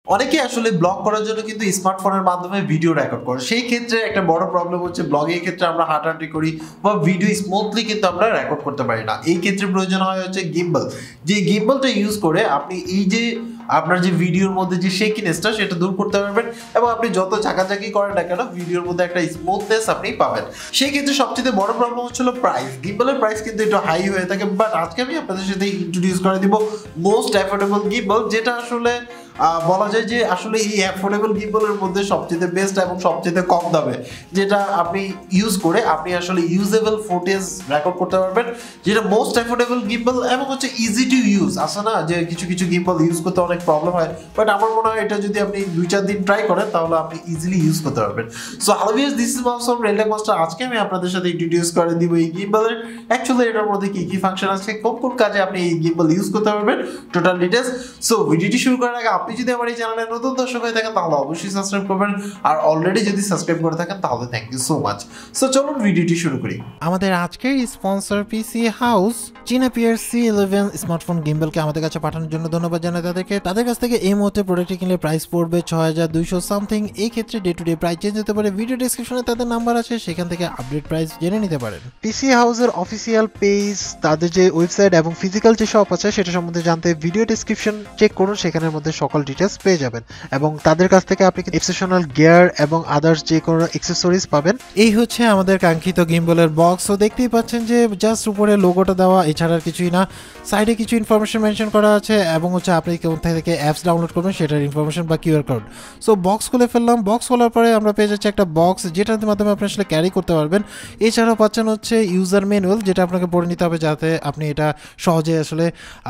অনেকে আসলে ব্লগ করার জন্য কিন্তু স্মার্টফোনের মাধ্যমে ভিডিও রেকর্ড করে, সেই ক্ষেত্রে একটা বড় প্রবলেম হচ্ছে ব্লগের ক্ষেত্রে আমরা হাঁটাহাঁটি করি বা ভিডিও স্মুথলি কিন্তু আমরা রেকর্ড করতে পারি না। এই ক্ষেত্রে প্রয়োজন হয় হচ্ছে গিম্বল। যে গিম্বলটা ইউজ করে আপনি এই যে আপনার যে ভিডিওর মধ্যে যে শেকিনেসটা সেটা দূর করতে পারবেন এবং আপনি যত ঝাঁকাঝাঁকি করেন না কেন ভিডিওর মধ্যে একটা স্মুথনেস আপনি পাবেন। সেই ক্ষেত্রে সবচেয়ে বড় প্রবলেম হচ্ছিল প্রাইস। গিম্বলের প্রাইস কিন্তু একটু হাই হয়ে থাকে, বাট আজকে আমি আপনাদের সাথে ইন্ট্রোডিউস করে দিব মোস্ট অ্যাফোর্ডেবল গিম্বল, যেটা আসলে বলা যায় যে আসলে এই অ্যাফোর্ডেবল গিম্বলের মধ্যে সবচেয়ে বেস্ট এবং সবচেয়ে কম দামে, যেটা আপনি ইউজ করে আপনি আসলে ইউজেবল ফুটেজ রেকর্ড করতে পারবেন, যেটা মোস্ট অ্যাফোর্ডেবল গিম্বল এবং হচ্ছে ইজি টু ইউজ। আছে না যে কিছু কিছু গিম্বল ইউজ করতে অনেক প্রবলেম হয়, বাট আমার মনে হয় এটা যদি আপনি 2-4 দিন ট্রাই করেন তাহলে আপনি ইজিলি ইউজ করতে পারবেন। So hello viewers, this is Masum Reltech Master. আজকে আমি আপনাদের সাথে ইন্ট্রোডিউস করে দিব এই গিম্বলের অ্যাকচুয়ালি এটার মধ্যে কি কি ফাংশন আছে, কোন কোন কাজে আপনি এই গিম্বল ইউজ করতে পারবেন, টোটাল ডিটেইলস। সো ভিডিওটি শুরু করার আগে আপনি যদি আমার এই চ্যানেলে নতুন দর্শক হয়ে থাকেন তাহলে অবশ্যই সাবস্ক্রাইব করবেন, আর অলরেডি যদি সাবস্ক্রাইব করে থাকেন তাহলে thank you so much. So চলুন ভিডিওটি শুরু করি। আমাদের আজকের স্পন্সর পিসি হাউস চীনা PRC11 স্মার্টফোন গিম্বলকে আমাদের কাছে পাঠানোর জন্য ধন্যবাদ জানাই তাদেরকে। তাদের কাছ থেকে এই মুহূর্তে প্রোডাক্টটি কিনলে প্রাইস পড়বে 6200 সামথিং। এই ক্ষেত্রে day to day price change হতে পারে। ভিডিও ডেসক্রিপশনে তাদের নাম্বার আছে, সেখান থেকে আপডেট প্রাইস জেনে নিতে পারেন। পিসি হাউসের অফিসিয়াল পেজ, তাদের যে ওয়েবসাইট এবং ফিজিক্যাল যে শপ আছে সেটা সম্বন্ধে জানতে ভিডিও ডেসক্রিপশন চেক করুন, সেখানের মধ্যে সকল ডিটেলস পেয়ে যাবেন এবং তাদের কাছ থেকে আপনি এক্সেপশনাল গিয়ার এবং আদার্স যে কোনো অ্যাকসেসরিজ পাবেন। এই হচ্ছে আমাদের কাঙ্ক্ষিত গিম্বলের বক্স। তো দেখতেই পাচ্ছেন যে জাস্ট উপরে লোগোটা দেওয়া, এছাড়া কিছুই না। সাইডে কিছু ইনফরমেশন মেনশন করা আছে এবং হচ্ছে আপনি কোথা থেকে অ্যাপস ডাউনলোড করবেন সেটার ইনফরমেশন বা কিউআর কোড। সো বক্স খুলে ফেললাম। বক্স খোলার পরে আমরা পেয়ে যাচ্ছি একটা বক্স, যেটার মাধ্যমে আপনি আসলে ক্যারি করতে পারবেন। এছাড়াও পাচ্ছেন হচ্ছে ইউজার ম্যানুয়াল, যেটা আপনাকে পড়ে নিতে হবে যাতে আপনি এটা সহজে আসলে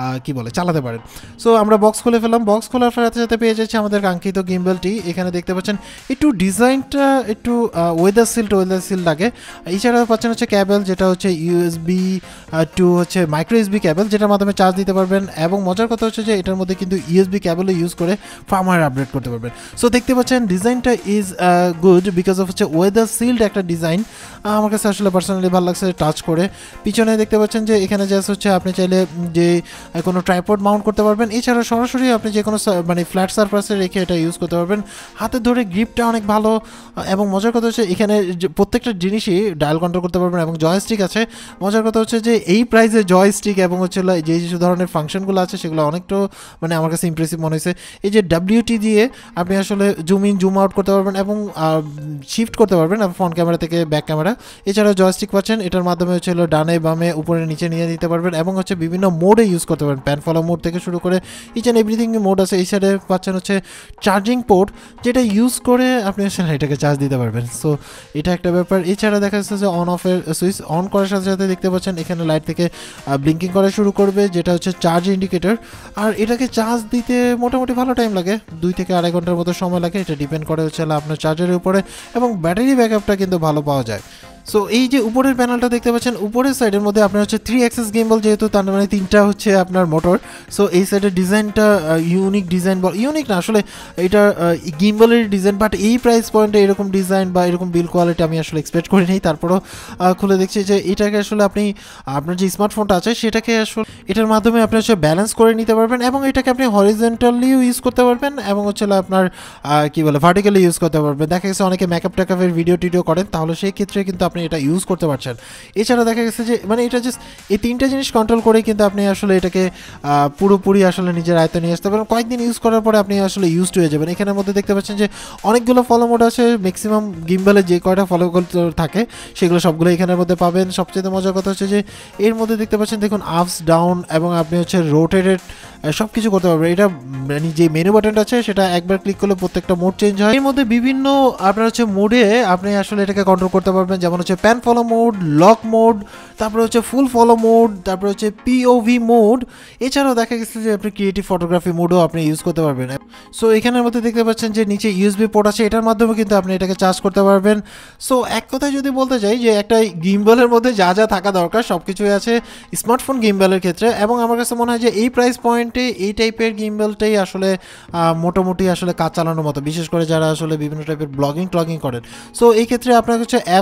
চালাতে পারেন। সো আমরা বক্স খুলে ফেললাম। বক্স খোলার সাথে সাথে পেয়ে যাচ্ছি আমাদের কাঙ্ক্ষিত গিম্বলটি। এখানে দেখতে পাচ্ছেন একটু ডিজাইনটা একটু ওয়েদার সিল লাগে। এছাড়াও পাচ্ছেন হচ্ছে ক্যাবেল, যেটা হচ্ছে USB টু হচ্ছে মাইক্রো USB ক্যাবেল, যেটার মাধ্যমে চার্জ দিতে পারবেন। এবং মজার কথা হচ্ছে যে এটার মধ্যে কিন্তু USB ক্যাবেলও ইউজ করে ফার্মওয়্যার আপডেট করতে পারবেন। সো দেখতে পাচ্ছেন ডিজাইনটা ইজ গুড বিকজ অফ হচ্ছে ওয়েদার সিল্ড একটা ডিজাইন। আমার কাছে আসলে পার্সোনালি ভালো লাগছে টাচ করে। পিছনে দেখতে পাচ্ছেন যে এখানে জাস্ট হচ্ছে আপনি চাইলে যে কোনো ট্রাইপড মাউন্ট করতে পারবেন। এছাড়া সরাসরি আপনি যে কোনো ফ্ল্যাট সারফেসে রেখে এটা ইউজ করতে পারবেন। হাতে ধরে গ্রিপটা অনেক ভালো এবং মজার কথা হচ্ছে এখানে প্রত্যেকটা জিনিসই ডায়াল কন্ট্রোল করতে পারবেন এবং জয়স্টিক আছে। মজার কথা হচ্ছে যে এই প্রাইসে জয়স্টিক এবং হচ্ছে যে ধরনের ফাংশনগুলো আছে সেগুলো অনেকটা আমার কাছে ইমপ্রেসিভ মনে হয়েছে। এই যে WT দিয়ে আপনি আসলে জুম ইন জুম আউট করতে পারবেন এবং শিফট করতে পারবেন ফ্রন্ট ক্যামেরা থেকে ব্যাক ক্যামেরা। এছাড়াও জয়স্টিক পাচ্ছেন, এটার মাধ্যমে হচ্ছে ডানে বামে উপরে নিচে নিয়ে দিতে পারবেন এবং হচ্ছে বিভিন্ন মোডে ইউজ করতে পারবেন। প্যান ফলো মোড থেকে শুরু করে ইচ অ্যান্ড এভরিথিং মোড আছে। এই সাইডে পাচ্ছেন হচ্ছে চার্জিং পোর্ট, যেটা ইউজ করে আপনি আসলে এটাকে চার্জ দিতে পারবেন। সো এটা একটা ব্যাপার। এছাড়া দেখা যাচ্ছে যে অন অফের সুইচ অন করার সাথে সাথে দেখতে পাচ্ছেন এখানে লাইট থেকে ব্লিঙ্কিং করা শুরু করবে, যেটা হচ্ছে চার্জ ইন্ডিকেটর। আর এটাকে চার্জ দিতে মোটামুটি ভালো টাইম লাগে, 2 থেকে 2.5 ঘন্টার মতো সময় লাগে। এটা ডিপেন্ড করে হচ্ছে আপনার চার্জারের উপরে এবং ব্যাটারি ব্যাকআপটা কিন্তু ভালো পাওয়া যায়। সো এই যে উপরের প্যানেলটা দেখতে পাচ্ছেন, উপরের সাইডের মধ্যে আপনার হচ্ছে 3 অ্যাক্সেস গিম্বল, যেহেতু তার মানে 3টা হচ্ছে আপনার মোটর। সো এই সাইডের ডিজাইনটা ইউনিক ডিজাইন, ইউনিক না আসলে এটা গিম্বলের ডিজাইন, বাট এই প্রাইস পয়েন্টে এরকম ডিজাইন বা এরকম বিল কোয়ালিটি আমি আসলে এক্সপেক্ট করি নাই। তারপরও খুলে দেখছি যে এটাকে আসলে আপনি আপনার যে স্মার্টফোনটা আছে সেটাকে আসলে এটার মাধ্যমে আপনি হচ্ছে ব্যালেন্স করে নিতে পারবেন এবং এটাকে আপনি হরিজন্টালিও ইউজ করতে পারবেন এবং হচ্ছে আপনার ভার্টিক্যালি ইউজ করতে পারবেন। দেখা গেছে অনেকে মেকআপ টেকআপের ভিডিও টিডিও করেন, তাহলে সেই ক্ষেত্রে কিন্তু আপনি এটা ইউজ করতে পারছেন। এছাড়া দেখা গেছে যে এটা জাস্ট এই 3টা জিনিস কন্ট্রোল করে কিন্তু আপনি আসলে এটাকে পুরোপুরি আসলে নিজের আয়ত্তে নিয়ে আসতে পারেন। কয়েকদিন ইউজ করার পরে আপনি আসলে ইউজড হয়ে যাবেন। এখানের মধ্যে দেখতে পাচ্ছেন যে অনেকগুলো ফলো মোড আছে। ম্যাক্সিমাম গিম্বলে যে কয়টা ফলো থাকে সেগুলো সবগুলো এখানের মধ্যে পাবেন। সবচেয়ে মজার কথা হচ্ছে যে এর মধ্যে দেখতে পাচ্ছেন দেখুন আপস ডাউন এবং আপনি হচ্ছে রোটেটেড সব কিছু করতে পারবেন। এটা যে মেনু বাটনটা আছে সেটা একবার ক্লিক করলে প্রত্যেকটা মোড চেঞ্জ হয়। এর মধ্যে বিভিন্ন আপনার হচ্ছে মোডে আপনি আসলে এটাকে কন্ট্রোল করতে পারবেন, যেমন হচ্ছে pan follow mode, lock mode, তারপরে হচ্ছে ফুল ফলো মোড, তারপরে হচ্ছে POV মোড। এছাড়াও দেখা গেছে যে আপনি ক্রিয়েটিভ ফটোগ্রাফি মোডও আপনি ইউজ করতে পারবেন। সো এখানের মধ্যে দেখতে পাচ্ছেন যে নিচে USB পোর্ট আছে, এটার মাধ্যমে কিন্তু আপনি এটাকে চার্জ করতে পারবেন। সো এক কথায় যদি বলতে চাই যে একটা গিম্বলের মধ্যে যা যা থাকা দরকার সব কিছুই আছে স্মার্টফোন গিম্বলের ক্ষেত্রে। এবং আমার কাছে মনে হয় যে এই প্রাইস পয়েন্টে এই টাইপের গিম্বলটাই আসলে মোটামুটি আসলে কাজ চালানোর মতো, বিশেষ করে যারা আসলে বিভিন্ন টাইপের ব্লগিং ট্লগিং করেন। সো এই ক্ষেত্রে আপনার হচ্ছে অ্যাপস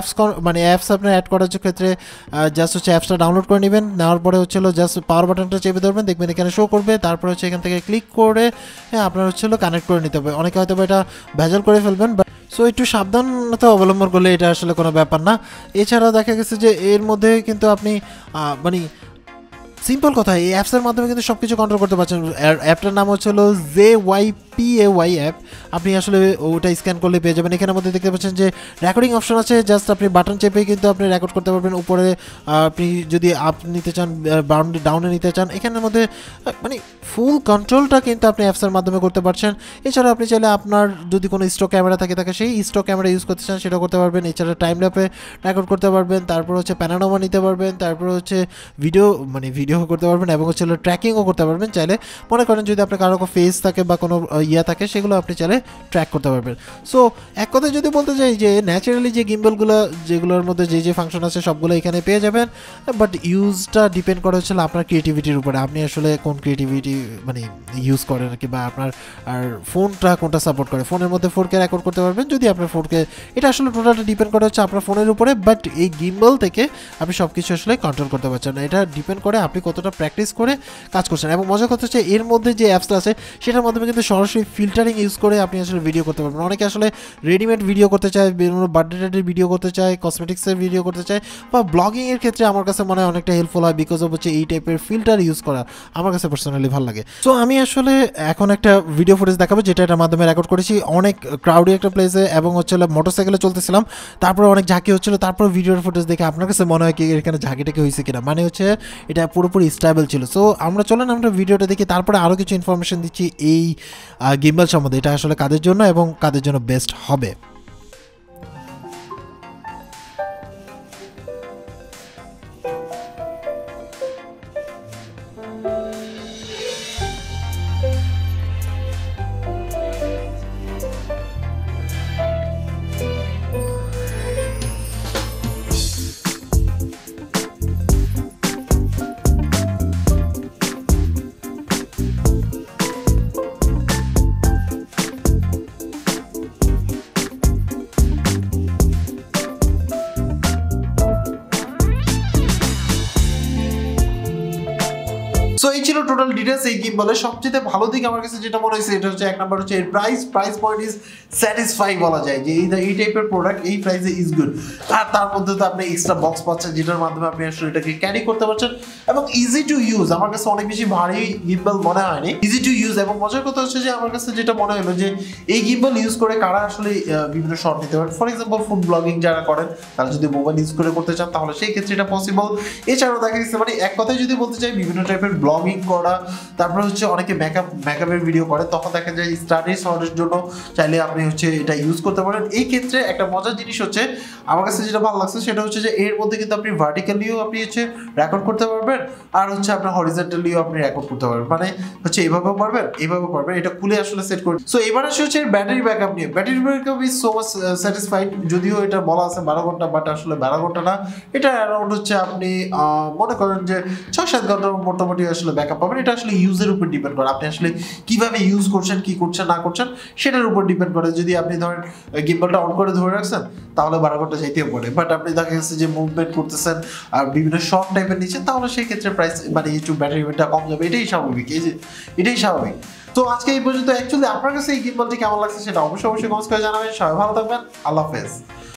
মানে অ্যাপস আপনার অ্যাড করার ক্ষেত্রে জাস্ট হচ্ছে অ্যাপসটা ডাউনলোড করে নেবেন, নেওয়ার পরে হচ্ছে জাস্ট পাওয়ার বাটনটা চেপে ধরবেন, দেখবেন এখানে শো করবে, তারপরে হচ্ছে এখান থেকে ক্লিক করে হ্যাঁ আপনার হচ্ছে কানেক্ট করে নিতে হবে। অনেকে হয়তো এটা ভেজাল করে ফেলবেন, সো একটু সাবধানতা অবলম্বন করলে এটা আসলে কোনো ব্যাপার না। এছাড়াও দেখা গেছে যে এর মধ্যে কিন্তু আপনি মানে সিম্পল কথা, এই অ্যাপসের মাধ্যমে কিন্তু সব কিছু কন্ট্রোল করতে পারছেন। অ্যাপটার নাম হচ্ছে JYPAY অ্যাপ। আপনি আসলে ওটা স্ক্যান করলে পেয়ে যাবেন। এখানের মধ্যে দেখতে পাচ্ছেন যে রেকর্ডিং অপশন আছে, জাস্ট আপনি বাটন চেপে কিন্তু আপনি রেকর্ড করতে পারবেন। উপরে আপনি যদি আপ নিতে চান, ডাউনে নিতে চান, এখানের মধ্যে মানে ফুল কন্ট্রোলটা কিন্তু আপনি অ্যাপসের মাধ্যমে করতে পারছেন। এছাড়া আপনি চাইলে আপনার যদি কোনো স্টক ক্যামেরা থাকে সেই স্টক ক্যামেরা ইউজ করতে চান সেটা করতে পারবেন। এছাড়া টাইম ল্যাপে রেকর্ড করতে পারবেন, তারপর হচ্ছে প্যানোরামা নিতে পারবেন, তারপর হচ্ছে ভিডিও করতে পারবেন এবং হচ্ছে ট্র্যাকিংও করতে পারবেন। চাইলে মনে করেন যদি আপনার কারো ফেস থাকে বা কোনো ইয়া থাকে সেগুলো আপনি চাইলে ট্র্যাক করতে পারবেন। সো এক কথায় যদি বলতে চাই যে ন্যাচারালি যে গিম্বলগুলো যেগুলোর মধ্যে যে ফাংশন আছে সবগুলো এখানে পেয়ে যাবেন, বাট ইউজটা ডিপেন্ড করে হচ্ছে আপনার ক্রিয়েটিভিটির উপরে, আপনি আসলে কোন ক্রিয়েটিভিটি ইউজ করেন আর কি, বা আপনার আর ফোনটা কোনটা সাপোর্ট করে। ফোনের মধ্যে 4K রেকর্ড করতে পারবেন যদি আপনার 4K, এটা আসলে টোটালটা ডিপেন্ড করে হচ্ছে আপনার ফোনের উপরে, বাট এই গিম্বল থেকে আপনি সব কিছু আসলে কন্ট্রোল করতে পারছেন। এটা ডিপেন্ড করে আপনি কতটা প্র্যাকটিস করে কাজ করছেন। এবং মজার কথা হচ্ছে এর মধ্যে যে অ্যাপসটা আছে সেটার মাধ্যমে কিন্তু সরাসরি ফিল্টারিং ইউজ করে আপনি আসলে ভিডিও করতে পারবেন। অনেকে আসলে রেডিমেড ভিডিও করতে চায়, বার্থডে ভিডিও করতে চায়, কসমেটিক্সের ভিডিও করতে চায়, বা ব্লগিংয়ের ক্ষেত্রে আমার কাছে মনে হয় অনেকটা হেল্পফুল হয়, বিকজ অফ হচ্ছে এই টাইপের ফিল্টার ইউজ করা আমার কাছে পার্সোনালি ভালো লাগে। সো আমি আসলে এখন একটা ভিডিও ফুটেজ দেখাবো যেটা এটার মাধ্যমে রেকর্ড করেছি অনেক ক্রাউডি একটা প্লেসে, এবং হচ্ছে মোটরসাইকেলে চলতেছিলাম, তারপরে অনেক ঝাঁকি হচ্ছিল, তারপর ভিডিওর ফুটেজ দেখে আপনার কাছে মনে হয় কি এখানে ঝাঁকিটাকে হয়েছে কিনা, মানে হচ্ছে এটা পুরোপুরি স্টেবল ছিল। সো আমরা ভিডিওটা দেখি, তারপরে আরও কিছু ইনফরমেশন দিচ্ছি এই গিম্বল সম্বন্ধে, এটা আসলে কাদের জন্য এবং কাদের জন্য বেস্ট হবে। সো এই ছিল টোটাল ডিটেলস এই গিম্বলের। সবচেয়ে ভালো দিক আমার কাছে যেটা মনে হয়েছে এটা হচ্ছে এক নাম্বার হচ্ছে এর প্রাইস পয়েন্ট ইজ স্যাটিসফাই বলা যায় যে এই টাইপের প্রোডাক্ট এই প্রাইসে ইজ গুড। আর তার মধ্যে তো আপনি এক্সট্রা বক্স পাচ্ছেন যেটার মাধ্যমে আপনি আসলে এটাকে ক্যারি করতে পারছেন, এবং ইজি টু ইউজ। আমার কাছে অনেক বেশি ভারী গিম্বল মনে হয়নি, ইজি টু ইউজ। এবং মজার কথা হচ্ছে যে আমার কাছে যেটা মনে হলো যে এই গিম্বল ইউজ করে কারা আসলে বিভিন্ন শট নিতে পারেন। ফর এক্সাম্পল ফুড ব্লগিং যারা করেন তারা যদি মোবাইল ইউজ করে করতে চান তাহলে সেই ক্ষেত্রে এটা পসিবল। এছাড়াও দেখা গেছে মানে এক কথায় যদি বলতে চাই বিভিন্ন টাইপের ব্লগিং করা, তারপরে হচ্ছে অনেকে মেকআপের ভিডিও করে, তখন দেখা যায় স্টাডি শটের জন্য চাইলে আপনি হচ্ছে এটা ইউজ করতে পারেন। এই ক্ষেত্রে একটা মজার জিনিস হচ্ছে আমার কাছে যেটা ভালো লাগছে সেটা হচ্ছে যে এর মধ্যে কিন্তু আপনি ভার্টিক্যালিও আপনি হচ্ছে রেকর্ড করতে পারবেন, আর হচ্ছে আপনার হরিজন্টালিও আপনি রেকর্ড করতে পারবেন, মানে হচ্ছে এইভাবেও পারবেন এইভাবেও পারবেন। এটা খুলে আসলে সেট করে। সো এবার আসে হচ্ছে ব্যাটারি ব্যাকআপ নিয়ে। Battery backup is so much satisfied, যদিও এটা বলা আছে 12 ঘন্টা, বাট আসলে 12 ঘন্টা না, এটা অ্যারাউন্ড হচ্ছে আপনি মনে করেন যে 6-7 ঘন্টার মোটামুটি আসলে ব্যাকআপ পাবেন। এটা আসলে ইউজের উপর ডিপেন্ড করে, আপনি আসলে কিভাবে ইউজ করছেন, কি করছেন না করছেন সেটার উপর ডিপেন্ড করে। যদি আপনি ধরেন গিম্বলটা অন করে ধরে রাখছেন তাহলে 12 ঘন্টা যাইতেও পারে, বাট আপনি দেখা গেছে যে মুভমেন্ট করতেছেন আর বিভিন্ন শর্ট টাইপের নিচ্ছেন তাহলে সেই ক্ষেত্রে প্রাইস মানে একটু ব্যাটারিটা কম যাবে, এটাই স্বাভাবিক। এটাই স্বাভাবিক। তো আজকে এই পর্যন্ত। অ্যাকচুয়ালি আপনার কাছে এই গিম্বলটি কেমন লাগছে সেটা অবশ্যই কমেন্টস করে জানাবেন। সবাই ভালো থাকবেন, আল্লাহ হাফেজ।